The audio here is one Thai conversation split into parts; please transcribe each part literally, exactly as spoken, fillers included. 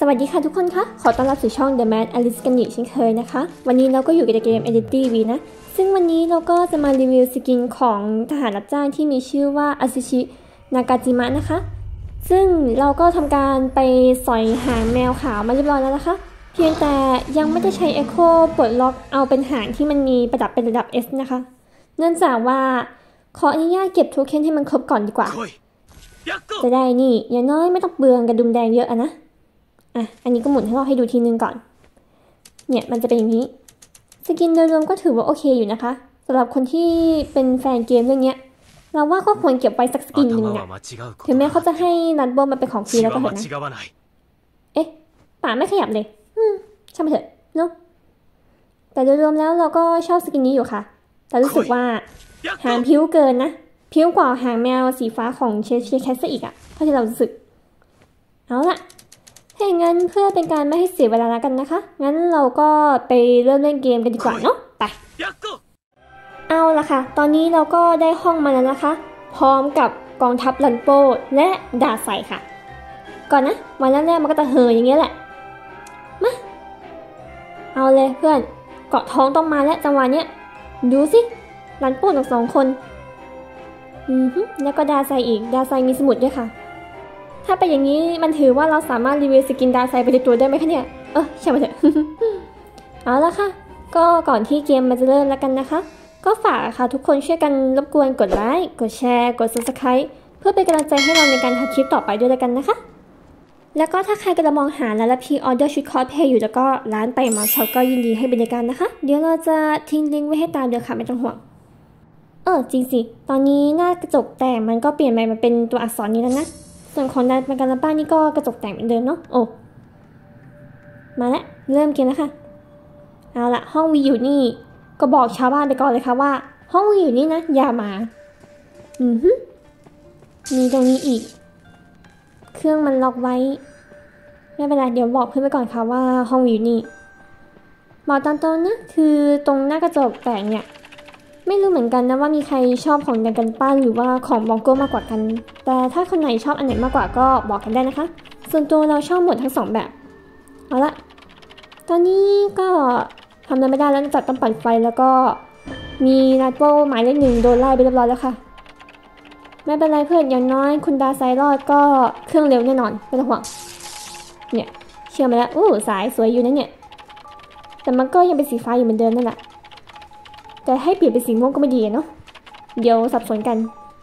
สวัสดีค่ะทุกคนคะขอต้อนรับสู่ช่อง The Mad Alice กันอีกเช่นเคยนะคะวันนี้เราก็อยู่กับเกม Identity V นะซึ่งวันนี้เราก็จะมารีวิวสกินของทหารรับจ้างที่มีชื่อว่าอาซึชินากาจิมะนะคะซึ่งเราก็ทำการไปสอยหางแมวขาวมาเรียบร้อยแล้วนะคะเพียงแต่ยังไม่ได้ใช้ Echo ปลดล็อกเอาเป็นหางที่มันมีประดับเป็นระดับ S นะคะเนื่องจากว่าขออนุญาตเก็บโทเค็นให้มันครบก่อนดีกว่าจะได้นี่อย่างน้อยไม่ต้องเปลืองกระดุมแดงเยอะอะนะอ่ะอันนี้ก็หมุนให้เราให้ดูทีนึงก่อนเนี่ยมันจะเป็นอย่างนี้สกินโดยรวมก็ถือว่าโอเคอยู่นะคะสำหรับคนที่เป็นแฟนเกมเรื่องนี้เราว่าก็ควรเก็บไว้สักสกินหนึ่งนะถึงแม้เขาจะให้รันโบมาเป็นของฟรีแล้วก็เถอะนะเอ๊ะป่าไม่ขยับเลยอืมช่างมันเถอะเนาะแต่โดยรวมแล้วเราก็ชอบสกินนี้อยู่ค่ะแต่รู้สึกว่าหางพิ้วเกินนะพิ้วกว่าหางแมวสีฟ้าของเชฟเชฟแคสซะอีกอะเท่าที่เรารู้สึกเอาล่ะถ้าอย่างนั้นเพื่อเป็นการไม่ให้เสียเวลากันนะคะงั้นเราก็ไปเริ่มเล่นเกมกันดีกว่าเนาะไปเอาละค่ะตอนนี้เราก็ได้ห้องมาแล้วนะคะพร้อมกับกองทัพลันโปและดาไซค่ะก่อนนะวันแรกๆมันก็จะเห่ออย่างเงี้ยแหละมาเอาเลยเพื่อนเกาะท้องต้องมาแล้วจังหวะเนี้ยดูสิลันโปทั้งสองคนอือฮึแล้วก็ดาไซอีกดาไซมีสมุดด้วยค่ะถ้าเป็นอย่างนี้มันถือว่าเราสามารถรีวิวสกินดาไซไปในตัวได้ไหมคะเนี่ยเออใช่ไหมเถอะ เอาละค่ะก็ก่อนที่เกมมันจะเริ่มแล้วกันนะคะก็ฝากค่ะทุกคนช่วยกันรบกวนกดไลค์กดแชร์กด ซับสไครบ์ เพื่อเป็นกำลังใจให้เราในการทำคลิปต่อไปด้วยแล้วกันนะคะแล้วก็ถ้าใครกำลังมองหาร้านรับพรีออเดอร์ชุดคอสเพลย์อยู่แล้วก็ร้านไปมาช็อปก็ยินดีให้บริการนะคะเดี๋ยวเราจะทิ้งลิงก์ไว้ให้ตามเดี๋ยวค่ะไม่ต้องห่วงเออจริงสิตอนนี้หน้ากระจกแต่มันก็เปลี่ยนไปมาเป็นตัวอักษรนี้แล้วนะส่วนของดันเป็นการบ้านนี่ก็กระจกแต่งเหมือนเดิมเนาะโอ้มาแล้วเริ่มเกมแล้วค่ะเอาละห้องวีอยู่นี่ก็บอกชาวบ้านไปก่อนเลยค่ะว่าห้องวีอยู่นี่นะอย่ามาอือฮึมีตรงนี้อีกเครื่องมันล็อกไว้ไม่เป็นไรเดี๋ยวบอกเพื่อนไปก่อนค่ะว่าห้องวีอยู่นี่บอกตามตรงนะคือตรงหน้ากระจกแต่งเนี่ยไม่รู้เหมือนกันนะว่ามีใครชอบของดันกันปั้นหรือว่าของบองโก้มากกว่ากันแต่ถ้าคนไหนชอบอันไหนมากกว่าก็บอกกันได้นะคะส่วนตัวเราชอบหมดทั้งสองแบบเอาละตอนนี้ก็ทำอะไรไม่ได้แล้วจัดต้องปั่นไฟแล้วก็มีนัดโป้หมายเลขหนึ่งโดนไล่ไปเรียบร้อยแล้วค่ะไม่เป็นไรเพื่อนอย่างน้อยคุณดาไซรอดก็เครื่องเร็วแน่นอนไม่ต้องห่วงเนี่ยเชื่อมาแล้วอู้สายสวยอยู่นะเนี่ยแต่มันก็ยังเป็นสีฟ้าอยู่เหมือนเดิมนั่นแหละแต่ให้เปลี่ยนเป็นสีม่วงก็ไม่ดีเนาะเดี๋ยวสับสนกัน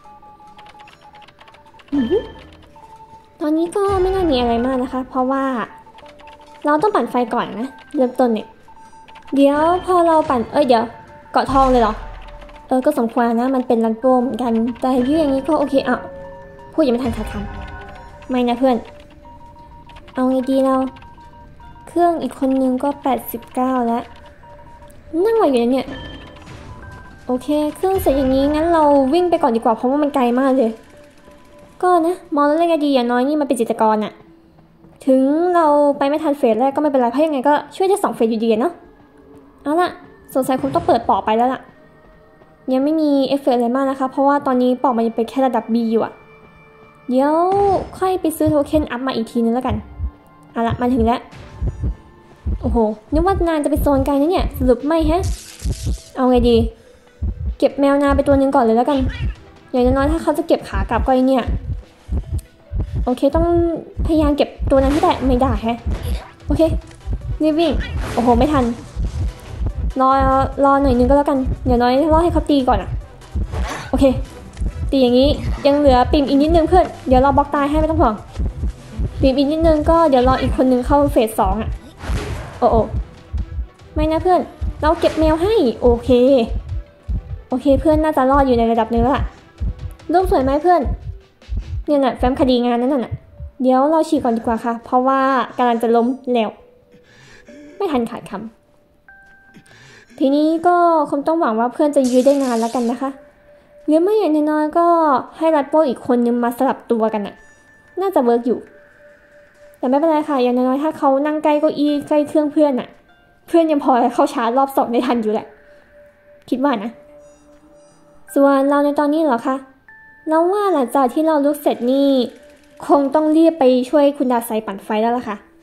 ตอนนี้ก็ไม่น่ามีอะไรมากนะคะเพราะว่าเราต้องปั่นไฟก่อนนะเริ่มต้นเนี่ยเดี๋ยวพอเราปั่นเอ้ยเดี๋ยวเกาะทองเลยเหรอเออก็สมควรนะมันเป็นรันโปเหมือนกันแต่ยืดอย่างนี้ก็โอเคอ่ะพูดยังไม่ทันขาดคำไม่นะเพื่อนเอาไงดีเราเครื่องอีกคนนึงก็แปดสิบเก้าแล้วนั่งไหวอยู่นะเนี่ยโอเคเครื่องเสร็จอย่างนี้งั้นเราวิ่งไปก่อนดีกว่าเพราะว่ามันไกลมากเลยก็นะมองแล้วยังไงดีอย่างน้อยนี่มันเป็นจิตรกรอะถึงเราไปไม่ทันเฟสแรกก็ไม่เป็นไรเพราะยังไงก็ช่วยได้สองเฟสอยู่ดีเนาะเอาล่ะสงสัยคงต้องเปิดปอกไปแล้วล่ะยังไม่มีเอฟเฟกต์อะไรมากนะคะเพราะว่าตอนนี้ปอกมันยังเป็นแค่ระดับ B อยู่อะเดี๋ยวค่อยไปซื้อโทเค็นอัพมาอีกทีนึงแล้วกันเอาล่ะมาถึงแล้วโอ้โหนึกว่านานจะไปโซนไกลนะเนี่ยสรุปไม่ฮะเอาไงดีเก็บแมวนาไปตัวหนึ่งก่อนเลยแล้วกันอย่างน้อยถ้าเขาจะเก็บขากลับก็ไอเนี่ยโอเคต้องพยายามเก็บตัวนั้นให้ได้ไม่ได้แฮะโอเครีบวิ่งโอ้โหไม่ทันรอรอหน่อยนึงก็แล้วกันอย่างน้อยรอให้เขาตีก่อนอ่ะโอเคตีอย่างนี้ยังเหลือปิ่มอีกนิดนึงเพื่อนเดี๋ยวเราบล็อกตายให้ไม่ต้องห่วงปิ่มอีกนิดนึงก็เดี๋ยวรออีกคนนึงเข้าเฟสสองอ่ะโอ้โอไม่นะเพื่อนเราเก็บแมวให้โอเคโอเคเพื่อนน่าจะรอดอยู่ในระดับนึงแล้วล่ะรูปสวยไหมเพื่อนเนี่ยน่ะแฟ้มคดีงานนั่นน่ะเดี๋ยวเราฉีกก่อนดีกว่าค่ะเพราะว่ากำลังจะล้มแล้วไม่ทันขาดคำทีนี้ก็คงต้องหวังว่าเพื่อนจะยื้อได้นานแล้วกันนะคะหรือไม่อย่างน้อยก็ให้รัดโป้อีกคนนึงมาสลับตัวกันน่ะน่าจะเวิร์กอยู่แต่ไม่เป็นไรค่ะอย่างน้อยถ้าเขานั่งใกล้เก้าอี้ใกล้เครื่องเพื่อนน่ะเพื่อนยังพอเข้าชาร์จรอบสองได้ทันอยู่แหละคิดว่านะส่วนเราในตอนนี้เหรอคะเราว่าหลังจากที่เราลุกเสร็จนี่คงต้องรีบไปช่วยคุณดาไซปั่นไฟแล้วล่ะค่ะ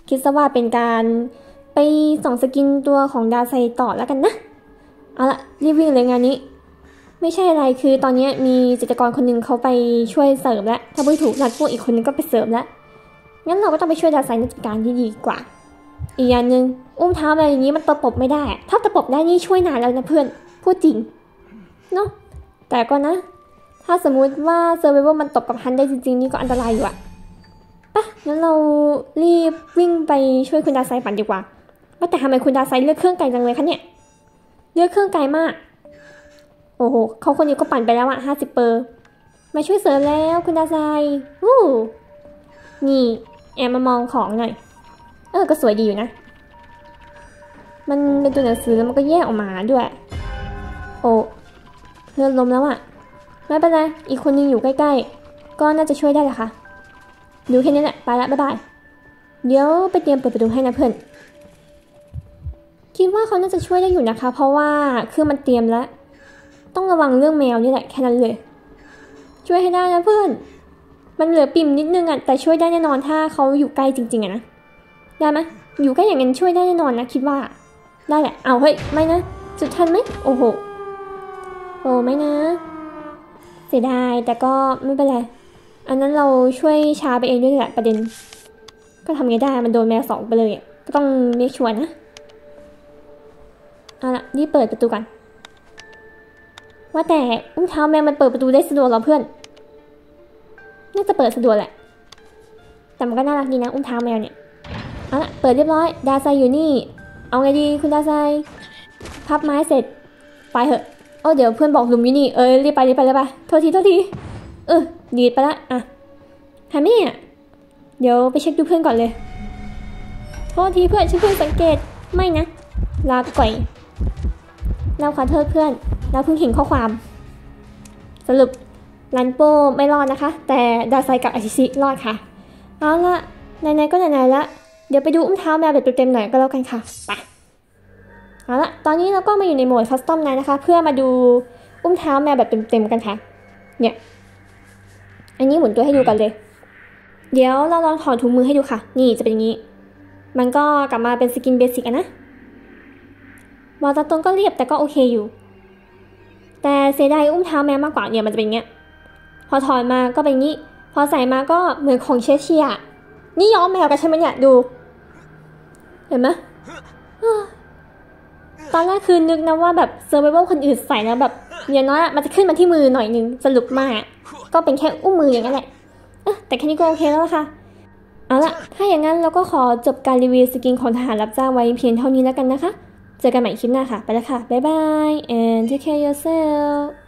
คิดซะว่าเป็นการไปส่องสกินตัวของดาไซต่อแล้วกันนะเอาละรีบวิ่งเลยงานนี้ไม่ใช่อะไรคือตอนนี้มีจิตรกรคนหนึ่งเขาไปช่วยเสริมแล้วถ้าไม่ถูกนัดพวกอีกคนนึงก็ไปเสริมแล้วงั้นเราก็ต้องไปช่วยดาไซในจัดการที่ดีกว่าอีกอย่างหนึ่งอุ้มเท้าอะไรอย่างนี้มันตะปบไม่ได้ถ้าตะปบได้นี่ช่วยนานแล้วนะเพื่อนพูดจริงเนาะแต่ก็นะถ้าสมมุติว่าเซอร์ไวเวอร์มันตบกับฮันได้จริงๆนี่ก็อันตรายอยู่อะปะงั้นเรารีบวิ่งไปช่วยคุณดาไซปั่นดีกว่าว่าแต่ทำไมคุณดาไซเลือกเครื่องไกลจังเลยคะเนี่ยเลือกเครื่องไกลมากโอ้โหเขาคนนี้ก็ปั่นไปแล้วอะห้าสิบเปอร์มาช่วยเสริมแล้วคุณดาไซวู้นี่แอบมามองของหน่อยเออก็สวยดีอยู่นะมันเป็นตัวหนังสือแล้วมันก็แยกออกมาด้วยโอ้เพื่อนล้มแล้วอะไม่เป็นไรอีกคนนึงอยู่ใกล้ๆก็น่าจะช่วยได้แหละค่ะดูแค่นี้แหละไปละบ๊ายบายเดี๋ยวไปเตรียมเปิดประตูให้นะเพื่อนคิดว่าเขาน่าจะช่วยได้อยู่นะคะเพราะว่าเครื่องมันเตรียมแล้วต้องระวังเรื่องแมวนี่แหละแค่นั้นเลยช่วยให้ได้นะเพื่อนมันเหลือปิ่มนิดนึงอ่ะแต่ช่วยได้แน่นอนถ้าเขาอยู่ใกล้จริงๆอะนะได้ไหมอยู่ใกล้อย่างนั้นช่วยได้แน่นอนนะคิดว่าได้แหละเอาเฮ้ยไม่นะสุดทันไหมโอ้โหโอ้ไม่นะเสียดายแต่ก็ไม่เป็นไรอันนั้นเราช่วยช้าไปเองด้วยแหละประเด็นก็ทำไงได้มันโดนแมวสองไปเลยก็ต้องเมคชัวร์นะเอาละรีบเปิดประตูกันว่าแต่อุ้งเท้าแมวมันเปิดประตูได้สะดวกเหรอเพื่อนน่าจะเปิดสะดวกแหละแต่มันก็น่ารักดีนะอุ้งเท้าแมวเนี่ยเอาละเปิดเรียบร้อยดาไซอยู่นี่เอาไงดีคุณดาไซพับไม้เสร็จไปเหอะโอ้เดี๋ยวเพื่อนบอกลุมอยู่นี่เออรีบไปรีบไปเลยไปโทษทีโทษทีเออดีไปละอ่ะหายไหมเนี่ยเดี๋ยวไปเช็คดูเพื่อนก่อนเลยโทษทีเพื่อนฉันเพิ่งสังเกตไม่นะลาก่อยเราขอโทษเพื่อนเราเพิ่งเห็นข้อความสรุปรันโปไม่รอดนะคะแต่ดาไซกับอาชิชิรอดค่ะเอาละไหนๆก็ไหนๆละเดี๋ยวไปดูอุ้มเท้าแมวแบบเต็มๆหน่อยก็แล้วกันค่ะไปเอาละตอนนี้เราก็มาอยู่ในโหมดคัสตอมนะคะเพื่อมาดูอุ้มเท้าแมวแบบเต็มๆกันค่ะเนี่ยอันนี้หมุนตัวให้ดูกันเลยเดี๋ยวเราลองถอดถุงมือให้ดูค่ะนี่จะเป็นอย่างนี้มันก็กลับมาเป็นสกินเบสิกอะนะวอลตาตรงก็เรียบแต่ก็โอเคอยู่แต่เสียดายอุ้มเท้าแมวมากกว่าเนี่ยมันจะเป็นอย่างเงี้ยพอถอดมาก็เป็นอย่างนี้พอใส่มาก็เหมือนของเชสเชียนี่ย้อมแมวกันใช่ไหมเนี่ยดูเห็นไหมตอนแรกคือนึกนะว่าแบบเซอร์ไวเวอร์คนอื่นใส่แล้วแบบอย่างน้อยมันจะขึ้นมาที่มือหน่อยนึงสรุปมากก็เป็นแค่อุ้มมืออย่างนั้นแหละแต่แค่นี้ก็โอเคแล้วค่ะเอาละถ้าอย่างนั้นเราก็ขอจบการรีวิวสกินของทหารรับจ้างไว้เพียงเท่านี้แล้วกันนะคะเจอกันใหม่คลิปหน้าค่ะไปแล้วค่ะบ๊ายบาย and take care yourself